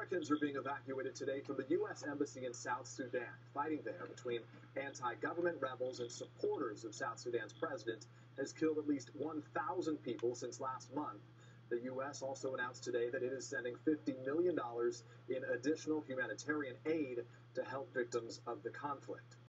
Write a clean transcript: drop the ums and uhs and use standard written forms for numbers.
Americans are being evacuated today from the U.S. Embassy in South Sudan. Fighting there between anti-government rebels and supporters of South Sudan's president has killed at least 1,000 people since last month. The U.S. also announced today that it is sending $50 million in additional humanitarian aid to help victims of the conflict.